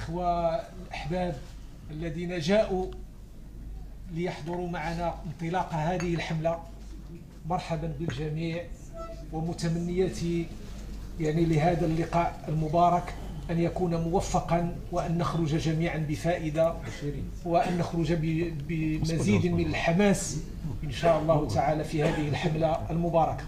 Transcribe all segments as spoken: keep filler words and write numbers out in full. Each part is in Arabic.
الإخوة الأحباب الذين جاءوا ليحضروا معنا انطلاق هذه الحملة، مرحبا بالجميع، ومتمنياتي يعني لهذا اللقاء المبارك أن يكون موفقا، وأن نخرج جميعا بفائدة، وأن نخرج بمزيد من الحماس إن شاء الله تعالى في هذه الحملة المباركة.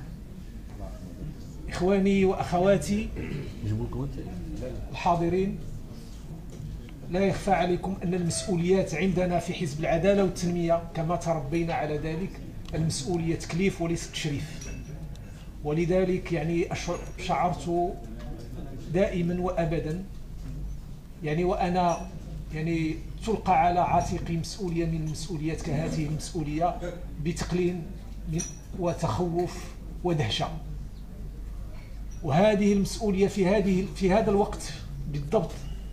إخواني وأخواتي الحاضرين، لا يخفى عليكم أن المسؤوليات عندنا في حزب العدالة والتنمية كما تربينا على ذلك، المسؤولية تكليف وليس تشريف. ولذلك يعني شعرت دائما وأبدا يعني وأنا يعني تلقى على عاتقي مسؤولية من المسؤوليات كهذه المسؤولية بتقليل وتخوف ودهشة. وهذه المسؤولية في هذه في هذا الوقت بالضبط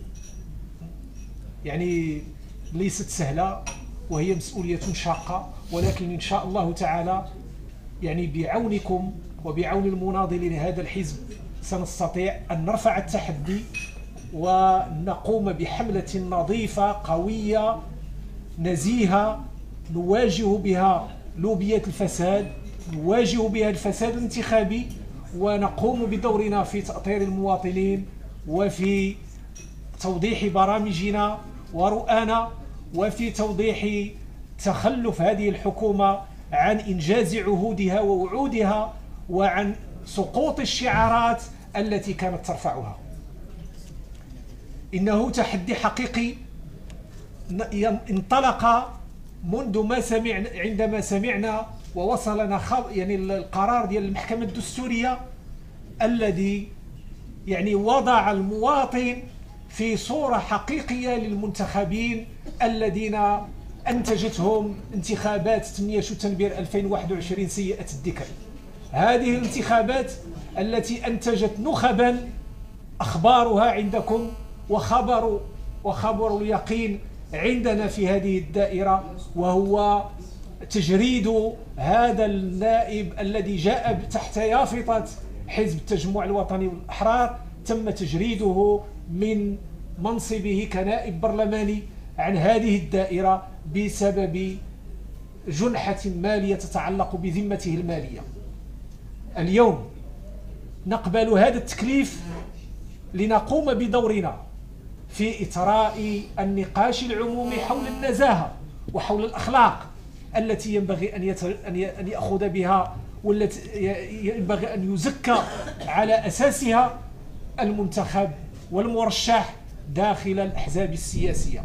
يعني ليست سهلة، وهي مسؤولية شاقة، ولكن إن شاء الله تعالى يعني بعونكم وبعون المناضلين لهذا الحزب سنستطيع أن نرفع التحدي ونقوم بحملة نظيفة قوية نزيهة نواجه بها لوبيات الفساد، نواجه بها الفساد الانتخابي، ونقوم بدورنا في تأطير المواطنين وفي توضيح برامجنا ورؤانا، وفي توضيح تخلف هذه الحكومة عن إنجاز عهودها ووعودها، وعن سقوط الشعارات التي كانت ترفعها. إنه تحدي حقيقي انطلق منذ ما سمعنا، عندما سمعنا ووصلنا يعني القرار ديال المحكمة الدستورية الذي يعني وضع المواطن في صورة حقيقية للمنتخبين الذين أنتجتهم انتخابات ثمانية شتنبر ألفين وواحد وعشرين سيئة الذكر. هذه الانتخابات التي أنتجت نخبا أخبارها عندكم، وخبر وخبر اليقين عندنا في هذه الدائرة، وهو تجريد هذا النائب الذي جاء تحت يافطة حزب التجمع الوطني والأحرار، تم تجريده من منصبه كنائب برلماني عن هذه الدائرة بسبب جنحة مالية تتعلق بذمته المالية. اليوم نقبل هذا التكليف لنقوم بدورنا في إثراء النقاش العمومي حول النزاهة وحول الأخلاق التي ينبغي أن أن يأخذ بها، والتي ينبغي أن يزكى على أساسها المنتخب والمرشح داخل الأحزاب السياسية.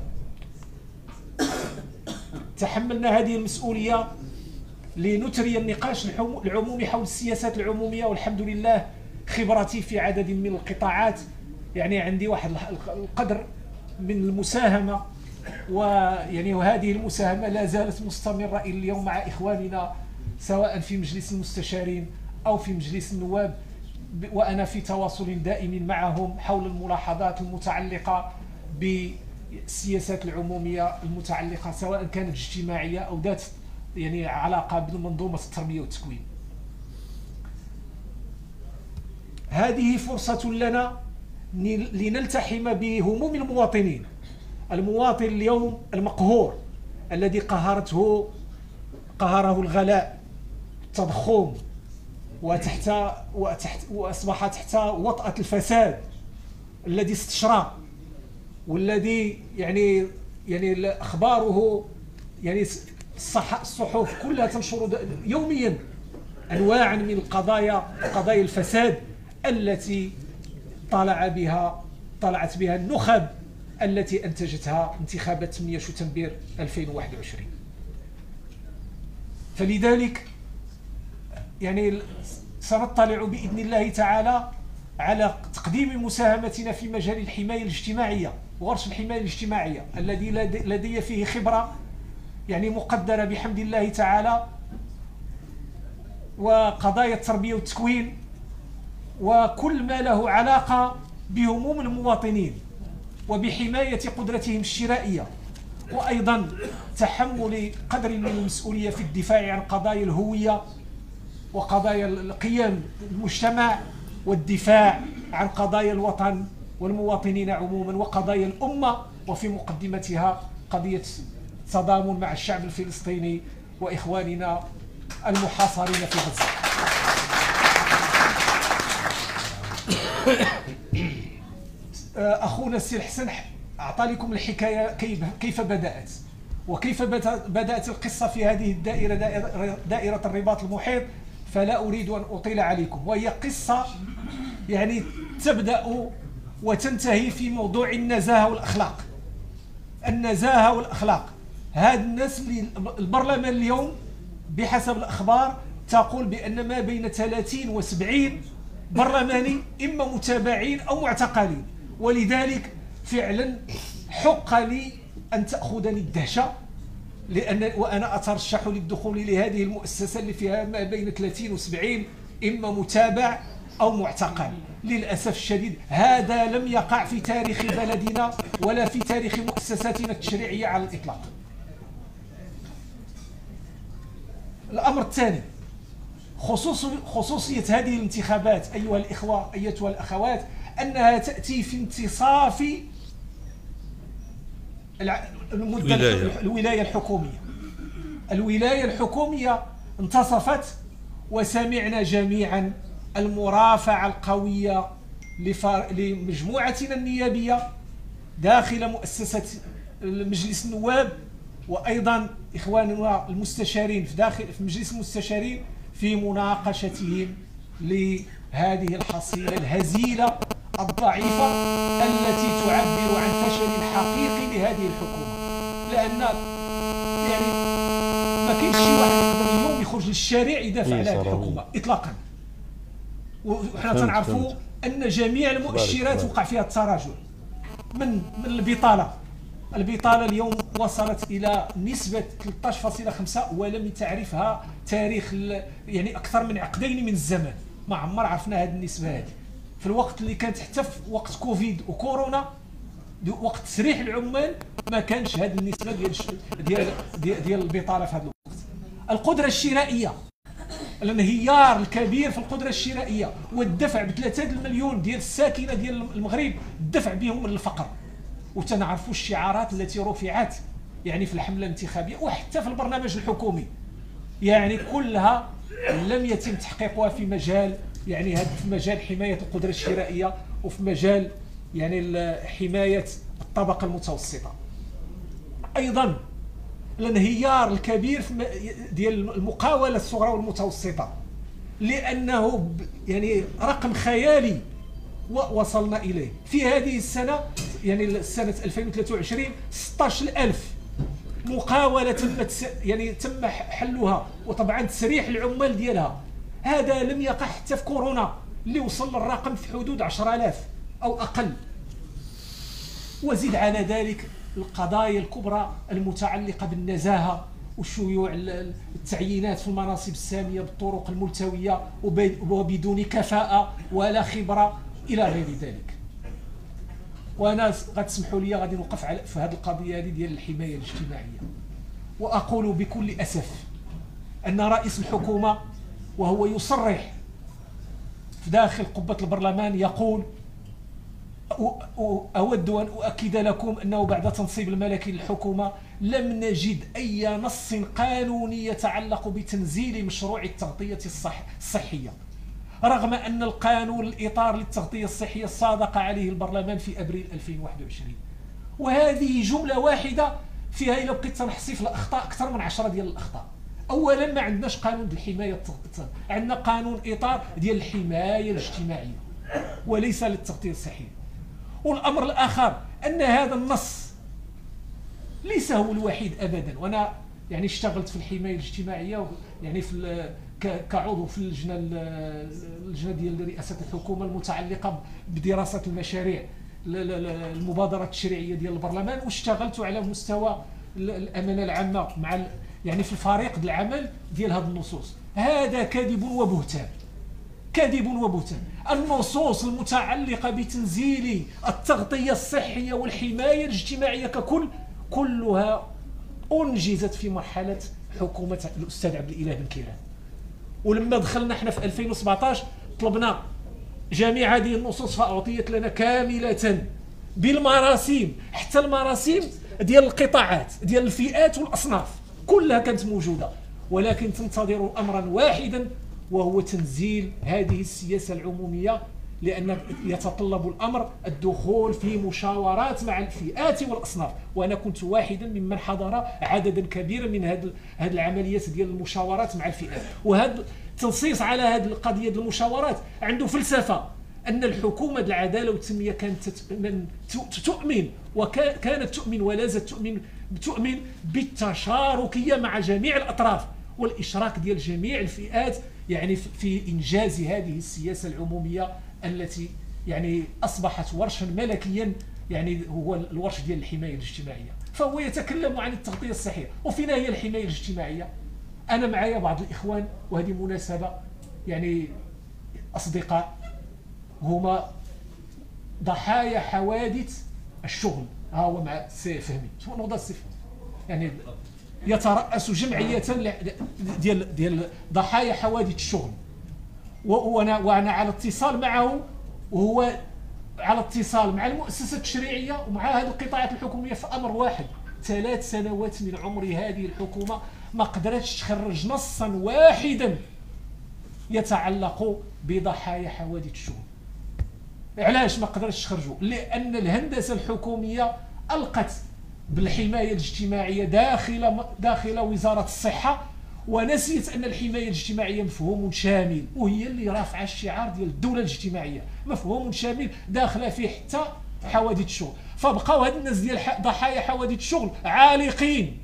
تحملنا هذه المسؤولية لنثري النقاش العمومي حول السياسات العمومية، والحمد لله خبرتي في عدد من القطاعات يعني عندي واحد القدر من المساهمة، ويعني وهذه المساهمة لا زالت مستمرة إلى اليوم مع إخواننا سواء في مجلس المستشارين أو في مجلس النواب، وأنا في تواصل دائم معهم حول الملاحظات المتعلقة بالسياسات العمومية المتعلقة سواء كانت اجتماعية أو ذات يعني علاقة بالمنظومة التربية والتكوين. هذه فرصة لنا لنلتحم بهموم المواطنين. المواطن اليوم المقهور الذي قهرته قهره الغلاء، التضخم، وتحت وتحت واصبح تحت وطأة الفساد الذي استشرى، والذي يعني يعني اخباره يعني الصحف كلها تنشر يوميا انواعا من القضايا، قضايا الفساد التي طلع بها طلعت بها النخب التي انتجتها انتخابات ثمانية شتنبر ألفين وواحد وعشرين. فلذلك يعني سنطلع بإذن الله تعالى على تقديم مساهمتنا في مجال الحماية الاجتماعية وورش الحماية الاجتماعية الذي لدي فيه خبرة يعني مقدرة بحمد الله تعالى، وقضايا التربية والتكوين وكل ما له علاقة بهموم المواطنين وبحماية قدرتهم الشرائية، وأيضا تحمل قدر من المسؤولية في الدفاع عن قضايا الهوية وقضايا القيم المجتمع، والدفاع عن قضايا الوطن والمواطنين عموما وقضايا الأمة، وفي مقدمتها قضية التضامن مع الشعب الفلسطيني وإخواننا المحاصرين في غزة. أخونا السي الحسن أعطى لكم الحكاية كيف كيف بدأت وكيف بدأت القصة في هذه الدائرة، دائرة, دائرة الرباط المحيط، فلا أريد أن أطيل عليكم. وهي قصة يعني تبدأ وتنتهي في موضوع النزاهة والأخلاق. النزاهة والأخلاق، هذا الناس اللي البرلمان اليوم بحسب الأخبار تقول بأن ما بين ثلاثين وسبعين برلماني إما متابعين أو معتقلين، ولذلك فعلا حق لي أن تأخذني الدهشة، لأن وأنا أترشح للدخول لهذه المؤسسة اللي فيها ما بين ثلاثين وسبعين إما متابع أو معتقل. للأسف الشديد هذا لم يقع في تاريخ بلدنا ولا في تاريخ مؤسساتنا التشريعية على الإطلاق. الأمر الثاني، خصوص خصوصية هذه الانتخابات أيها الإخوة أيتها الأخوات، أنها تأتي في انتصاف المدة الولاية الحكومية. الولاية الحكومية انتصفت، وسمعنا جميعا المرافعة القوية لمجموعتنا النيابية داخل مؤسسة مجلس النواب، وأيضا إخواننا المستشارين في داخل في مجلس المستشارين في مناقشتهم لهذه الحصيلة الهزيلة الضعيفة التي تعبر عن فشل حقيقي لهذه الحكومة. لأن يعني ما كاينش شي واحد يقدر اليوم يخرج للشارع يدافع على هذه الحكومة إطلاقا، وحنا تنعرفوا أن جميع المؤشرات وقع فيها التراجع. من من البطالة البطالة اليوم وصلت إلى نسبة ثلاثة عشر فاصلة خمسة ولم تعرفها تاريخ يعني أكثر من عقدين من الزمن، ما عمر عرفنا هذه النسبة هذه في الوقت اللي كانت حتى في وقت كوفيد وكورونا وقت تسريح العمال ما كانش هذه النسبة ديال ديال ديال, ديال البطالة في هذا الوقت. القدرة الشرائية، الانهيار الكبير في القدرة الشرائية والدفع بثلاثة المليون ديال الساكنة ديال المغرب، الدفع بهم من الفقر. وتنعرفوا الشعارات التي رفعت يعني في الحملة الانتخابية وحتى في البرنامج الحكومي، يعني كلها لم يتم تحقيقها في مجال يعني هذا في مجال حماية القدرة الشرائية وفي مجال يعني حماية الطبقة المتوسطة. أيضا الانهيار الكبير ديال المقاولة الصغرى والمتوسطة، لأنه يعني رقم خيالي وصلنا إليه في هذه السنة، يعني سنة ألفين وثلاثة وعشرين ستة عشر ألف مقاولة تمت يعني تم حلها وطبعا تسريح العمال ديالها. هذا لم يقع حتى في كورونا اللي وصل للرقم في حدود عشرة آلاف أو أقل. وزيد على ذلك القضايا الكبرى المتعلقة بالنزاهة وشيوع التعيينات في المناصب السامية بالطرق الملتوية وبدون كفاءة ولا خبرة إلى غير ذلك. وانا غتسمحوا لي غادي نوقف على في هذه القضيه هذه ديال الحمايه الاجتماعيه، واقول بكل اسف ان رئيس الحكومه وهو يصرح في داخل قبه البرلمان يقول: اود ان اؤكد لكم انه بعد تنصيب الملكي للحكومه لم نجد اي نص قانوني يتعلق بتنزيل مشروع التغطيه الصح الصحيه، رغم أن القانون الإطار للتغطية الصحية صادق عليه البرلمان في أبريل ألفين وواحد وعشرين. وهذه جملة واحدة فيها إلا بقيت تنحصي في الأخطاء أكثر من عشرة ديال الأخطاء. أولا ما عندناش قانون ديال الحماية، عندنا قانون إطار ديال الحماية الاجتماعية وليس للتغطية الصحية. والأمر الآخر أن هذا النص ليس هو الوحيد أبدا، وأنا يعني اشتغلت في الحماية الاجتماعية يعني في كعضو في اللجنه اللجنه ديال رئاسه الحكومه المتعلقه بدراسه المشاريع المبادرات التشريعيه ديال البرلمان، واشتغلت على مستوى الامانه العامه مع يعني في الفريق العمل ديال هذه النصوص. هذا كذب وبهتان، كذب وبهتان. النصوص المتعلقه بتنزيل التغطيه الصحيه والحمايه الاجتماعيه ككل كلها انجزت في مرحله حكومه الاستاذ عبد الاله بن كيران. ولما دخلنا احنا في ألفين وسبعطاش طلبنا جميع هذه النصوص فأعطيت لنا كاملة بالمراسيم، حتى المراسيم ديال القطاعات ديال الفئات والأصناف كلها كانت موجودة، ولكن تنتظر أمرا واحدا وهو تنزيل هذه السياسة العمومية، لأن يتطلب الأمر الدخول في مشاورات مع الفئات والأصناف. وأنا كنت واحدا ممن حضر عددا كبيرا من هذه هذه العمليات ديال المشاورات مع الفئات. وهذا التنصيص على هذه القضية ديال المشاورات عنده فلسفة، أن الحكومة العدالة والتنمية كانت تؤمن وكانت تؤمن ولا زالت تؤمن تؤمن بالتشاركية مع جميع الأطراف والإشراك ديال جميع الفئات، يعني في إنجاز هذه السياسة العمومية التي يعني أصبحت ورشا ملكيا، يعني هو الورش ديال الحماية الاجتماعية. فهو يتكلم عن التغطية الصحية، وفينا هي الحماية الاجتماعية. أنا معايا بعض الإخوان، وهذه مناسبة، يعني أصدقاء هما ضحايا حوادث الشغل. ها هو مع السي فهمي، شو نوض السي فهمي، يعني يترأس جمعية ديال ديال ضحايا حوادث الشغل، وانا وانا على اتصال معه، وهو على اتصال مع المؤسسة التشريعية ومع هذه القطاعات الحكومية في أمر واحد. ثلاث سنوات من عمر هذه الحكومة ما قدرتش تخرج نصا واحدا يتعلق بضحايا حوادث الشغل. علاش ما قدرتش تخرجوا؟ لأن الهندسة الحكومية ألقت بالحماية الاجتماعية داخل داخل وزارة الصحة، ونسيت أن الحماية الاجتماعية مفهوم شامل، وهي اللي رافعة الشعار ديال الدولة الاجتماعية، مفهوم شامل داخله فيه حتى حوادث الشغل. فبقاو هاد الناس ديال ضحايا حوادث الشغل عالقين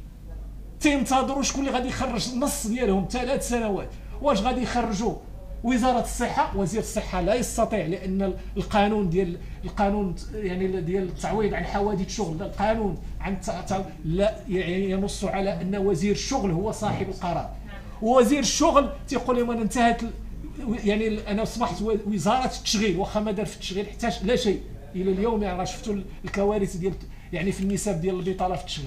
تنتظروا شكون اللي غادي يخرج النص ديالهم. ثلاث سنوات واش غادي يخرجوا؟ وزارة الصحة، وزير الصحة لا يستطيع، لأن القانون ديال القانون يعني ديال التعويض عن حوادث الشغل، القانون عن لا ينص على أن وزير الشغل هو صاحب القرار. ووزير الشغل تيقول لهم أنا انتهت، يعني أنا أصبحت وزارة التشغيل، واخا ما دار في التشغيل حتى لا شيء إلى اليوم. يعني شفتوا الكوارث ديال يعني في النسب ديال البطالة في التشغيل.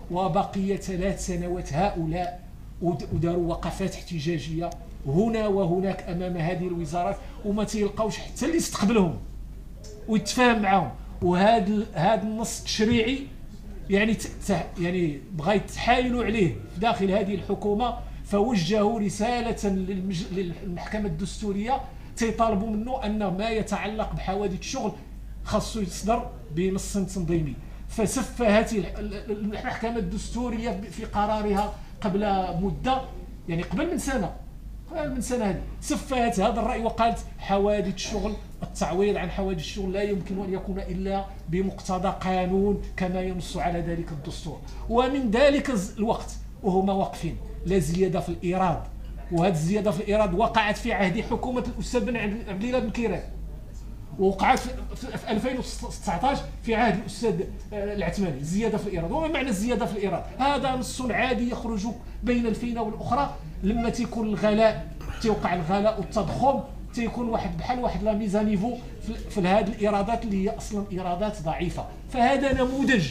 وبقي ثلاث سنوات هؤلاء وداروا وقفات احتجاجية هنا وهناك امام هذه الوزارات، وما تيلقاوش حتى اللي يستقبلهم ويتفاهم معهم. وهذا هذا النص التشريعي يعني يعني بغا يتحايلوا عليه في داخل هذه الحكومه، فوجهوا رساله للمج... للمحكمه الدستوريه تيطالبوا منه ان ما يتعلق بحوادث الشغل خاصو يصدر بنص تنظيمي. فسفهت المحكمه الدستوريه في قرارها قبل مده، يعني قبل من سنه من سنة هذه، سفهت هذا الرأي وقالت حوادث الشغل، التعويض عن حوادث الشغل لا يمكن أن يكون إلا بمقتضى قانون كما ينص على ذلك الدستور. ومن ذلك الوقت وهما واقفين لا زيادة في الإيراد، وهذه الزيادة في الإيراد وقعت في عهد حكومة الأستاذ بن عبد الله بن كيران، وقعت في ألفين وتسعطاش في عهد الأستاذ العثماني الزيادة في الإيراد. وما معنى الزيادة في الإيراد؟ هذا نص عادي يخرج بين الفينة والأخرى لما تيكون الغلاء، تيوقع الغلاء والتضخم، تيكون واحد بحال واحد لا ميزانيفو في هذه الإيرادات اللي هي أصلا إيرادات ضعيفة. فهذا نموذج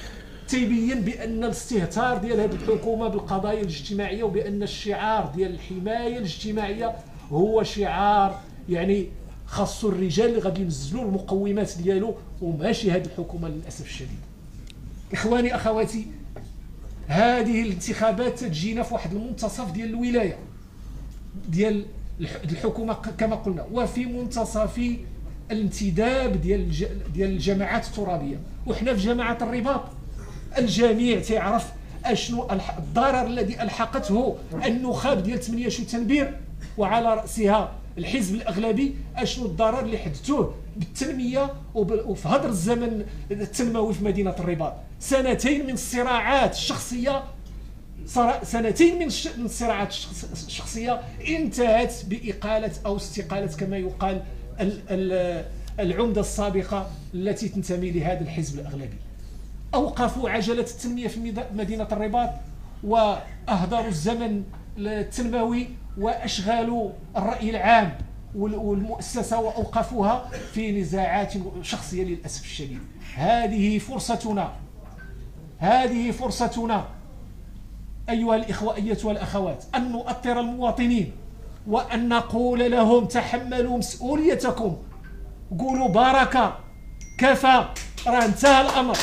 تيبين بأن الاستهتار ديال هذه الحكومة بالقضايا الاجتماعية، وبأن الشعار ديال الحماية الاجتماعية هو شعار يعني خاص الرجال اللي غادي ينزلوا المقومات ديالو، وماشي هذه الحكومة للأسف الشديد. إخواني أخواتي، هذه الانتخابات تجينا في واحد المنتصف ديال الولاية ديال الحكومة كما قلنا، وفي منتصف الانتداب ديال ديال الجماعات الترابية. وحنا في جماعة الرباط الجميع تعرف اشنو الضرر الذي الحقته النخب ديال ثمانية شو تنبير وعلى رأسها الحزب الأغلبي، اشنو الضرر اللي حدثوه بالتنمية وفي هذا الزمن التنموي في مدينة الرباط. سنتين من الصراعات الشخصية، سنتين من الصراعات الشخصية انتهت بإقالة أو استقالة كما يقال العمدة السابقة التي تنتمي لهذا الحزب الأغلبي. أوقفوا عجلة التنمية في مدينة الرباط، وأهدروا الزمن التنموي، وأشغلوا الرأي العام والمؤسسة وأوقفوها في نزاعات شخصية للأسف الشديد. هذه فرصتنا، هذه فرصتنا أيها الإخوة أيتها الأخوات، أن نؤطر المواطنين وأن نقول لهم تحملوا مسؤوليتكم قولوا بركه، كفى، راه انتهى الامر.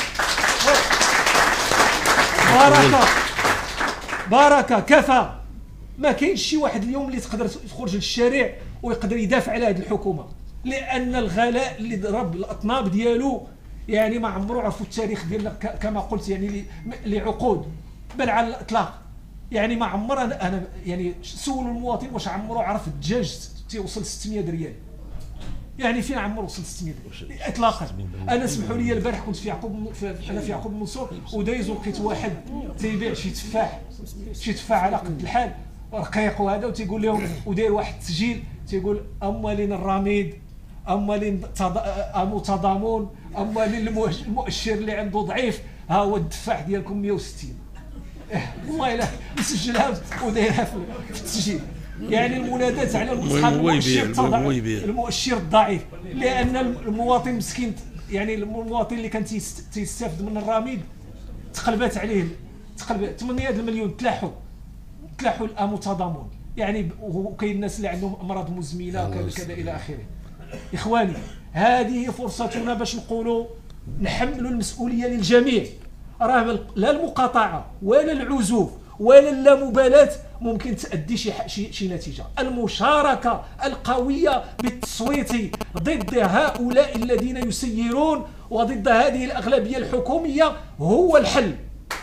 بركه بركه كفى. ما كاينش شي واحد اليوم اللي تقدر تخرج للشارع ويقدر يدافع على هذه الحكومه، لان الغلاء اللي ضرب الاطناب ديالو يعني ما عمرو عرفوا التاريخ ديالنا كما قلت يعني لعقود، بل على الاطلاق. يعني ما عمر انا, أنا يعني سولوا المواطن واش عمرو عرف الدجاج تيوصل ستمائة ريال، يعني فين عمرو وصل ستمائة ريال اطلاقا. انا سمحوا لي البارح كنت في يعقوب في انا في يعقوب المنصور ودايز ولقيت واحد تيبيع شي تفاح شي تفاح على قد الحال رقيق وهذا، وتيقول لهم وداير واحد التسجيل تيقول اموالين الرميد، اموالين تضامن، اموالين المؤشر اللي عنده ضعيف، ها هو التفاح ديالكم مائة وستين. والله الا مسجلها ودايرها في التسجيل. يعني المنادات على المؤشر المؤشر الضعيف، لان المواطن مسكين يعني المواطن اللي كان تيستافد من الرميد تقلبات عليه تقلب ثمانية المليون تلاحوا تلاحوا المتضامن. يعني وكاين الناس اللي عندهم امراض مزمنه وكذا كذا الى اخره. اخواني هذه فرصتنا باش نقولوا نحملوا المسؤوليه للجميع. راه لا المقاطعه ولا العزوف ولا اللامبالاه ممكن تؤدي شي شي, شي نتيجه. المشاركه القويه بالتصويت ضد هؤلاء الذين يسيرون وضد هذه الاغلبيه الحكوميه هو الحل.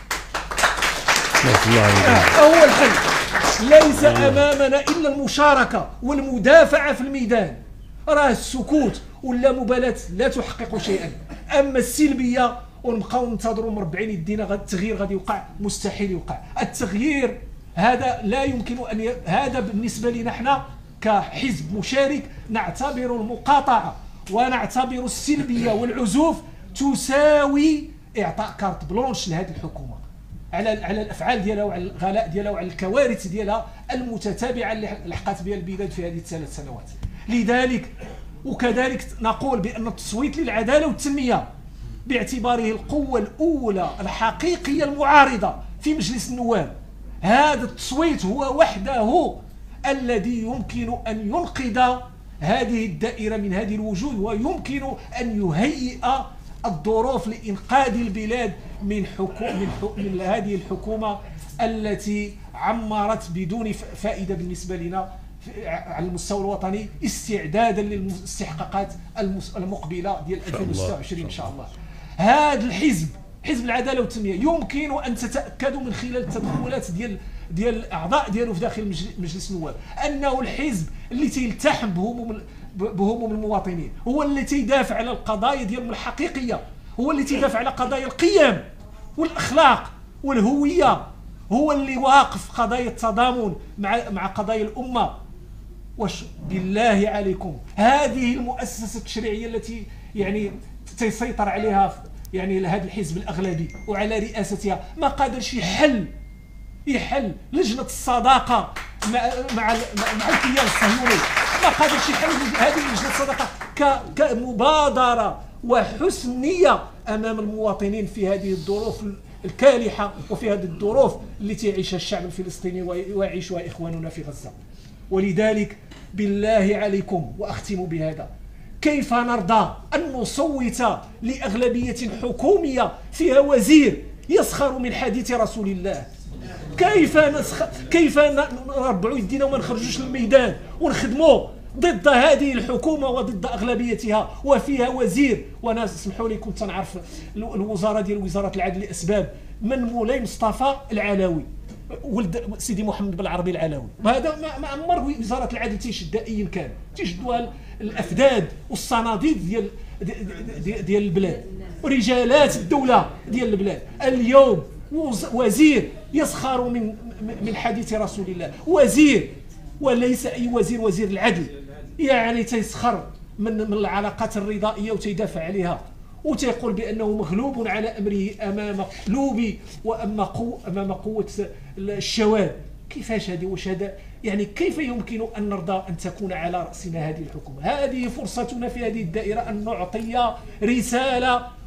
هو الحل. ليس امامنا الا المشاركه والمدافعه في الميدان. راه السكوت واللامبالاه لا تحقق شيئا. اما السلبيه ونبقاو ننتظروا مربعين يدينا غد التغيير غادي يوقع، مستحيل يوقع. التغيير هذا لا يمكن ان ي... هذا بالنسبه لنا احنا كحزب مشارك نعتبر المقاطعه ونعتبر السلبيه والعزوف تساوي اعطاء كارت بلونش لهذه الحكومه على على الافعال ديالها وعلى الغلاء ديالها وعلى الكوارث ديالها المتتابعه اللي لحقت بها البلاد في هذه الثلاث سنوات. لذلك وكذلك نقول بان التصويت للعداله والتنميه باعتباره القوة الأولى الحقيقية المعارضة في مجلس النواب، هذا التصويت هو وحده الذي يمكن أن ينقذ هذه الدائرة من هذه الوجود، ويمكن أن يهيئ الظروف لإنقاذ البلاد من حكومة من, من هذه الحكومة التي عمرت بدون فائدة بالنسبة لنا على المستوى الوطني استعدادا للاستحقاقات المقبلة ديال ألفين وستة وعشرين إن شاء الله. هذا الحزب حزب العداله والتنميه يمكن ان تتاكدوا من خلال التدخلات ديال ديال الاعضاء ديالو في داخل مجلس النواب انه الحزب اللي تيلتحم بهموم بهموم المواطنين، هو اللي تيدافع على القضايا ديالهم الحقيقيه، هو اللي تيدافع على قضايا القيم والاخلاق والهويه، هو اللي واقف قضايا التضامن مع مع قضايا الامه. واش بالله عليكم هذه المؤسسه التشريعيه التي يعني تيسيطر عليها يعني هذا الحزب الاغلبي وعلى رئاستها ما قادرش يحل يحل لجنه الصداقه مع مع مع الكيان الصهيوني، ما قادرش يحل هذه لجنه الصداقه كمبادره وحسن نيه امام المواطنين في هذه الظروف الكالحه وفي هذه الظروف التي يعيشها الشعب الفلسطيني ويعيشها اخواننا في غزه. ولذلك بالله عليكم واختم بهذا، كيف نرضى أن نصوت لأغلبية حكومية فيها وزير يسخر من حديث رسول الله؟ كيف نسخ... كيف نربعوا يدينا وما نخرجوش للميدان ونخدموا ضد هذه الحكومة وضد أغلبيتها وفيها وزير؟ وانا اسمحوا لي كنت نعرف الوزارة ديال وزارة العدل لأسباب، من مولاي مصطفى العلوي ولد سيدي محمد بالعربي العلوي، وهذا ما عمر وزاره العدل تيشد ايا كان، تيشدوها الافداد والصناديد ديال ديال, ديال البلاد ورجالات الدوله ديال البلاد. اليوم وزير يسخر من من حديث رسول الله، وزير وليس اي وزير، وزير العدل، يعني تيسخر من من العلاقات الرضائيه وتيدافع عليها وتيقول بانه مغلوب على امره امام قلوب واما قوه امام قوه الشواذ. كيفاش هذه؟ واش هذا يعني كيف يمكن ان نرضى ان تكون على راسنا هذه الحكومه؟ هذه فرصتنا في هذه الدائره ان نعطي رساله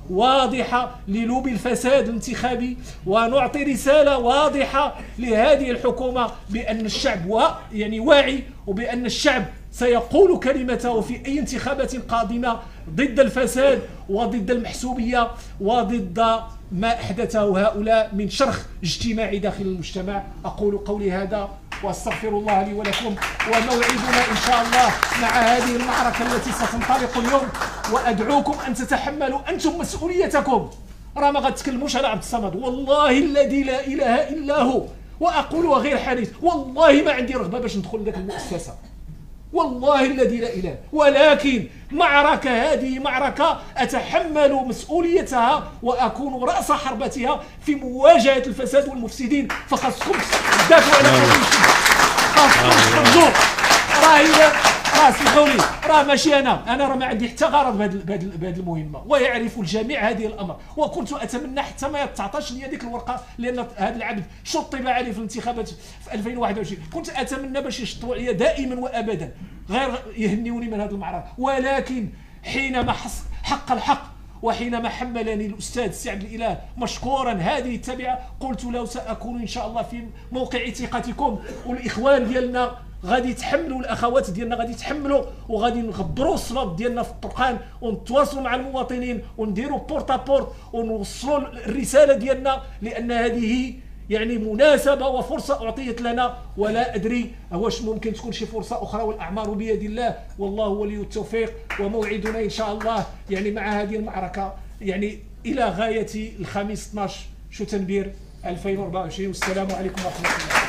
واضحة للوبي الفساد الانتخابي، ونعطي رسالة واضحة لهذه الحكومة بأن الشعب و يعني واعي، وبأن الشعب سيقول كلمته في أي انتخابات قادمة ضد الفساد وضد المحسوبية وضد ما أحدثه هؤلاء من شرخ اجتماعي داخل المجتمع. أقول قولي هذا وأستغفر الله لي ولكم، وموعدنا إن شاء الله مع هذه المعركة التي ستنطلق اليوم، وأدعوكم أن تتحملوا أنتم مسؤوليتكم. راه ما غتكلموش على عبد الصمد، والله الذي لا إله إلا هو، وأقولها غير حديث، والله ما عندي رغبة باش ندخل لذاك المؤسسة، والله الذي لا إله، ولكن معركة هذه معركة أتحمل مسؤوليتها وأكون رأس حربتها في مواجهة الفساد والمفسدين، فخاصكم تدافعوا على هذه الشيء، خاصكم تخرجوا. راه راه سمحوا لي، راه ماشي انا انا راه ما عندي حتى غرض بهذه المهمه، ويعرف الجميع هذه الامر، وكنت اتمنى حتى ما تعطاش لي هذيك الورقه، لان هذا العبد شطب عليه في الانتخابات في ألفين وواحد وعشرين، كنت اتمنى باش يشطبوا عليا دائما وابدا، غير يهنيوني من هذه المعركه. ولكن حينما حق الحق وحينما حملني الأستاذ السي عبد الإله مشكورا هذه التبعة، قلت له سأكون إن شاء الله في موقع ثقتكم، والإخوان ديالنا غادي يتحملوا، الأخوات ديالنا غادي يتحملوا، وغادي نغبروا الصلاه ديالنا في الطرقان، ونتواصلوا مع المواطنين، ونديروا بورتا بورت، ونوصلوا الرسالة ديالنا، لأن هذه يعني مناسبة وفرصة أعطيت لنا، ولا أدري واش ممكن تكون شي فرصة أخرى، والأعمار بيد الله، والله ولي التوفيق. وموعدنا إن شاء الله يعني مع هذه المعركة يعني إلى غاية الخميس اثناش شتنبر ألفين وأربعة وعشرين، والسلام عليكم ورحمة الله.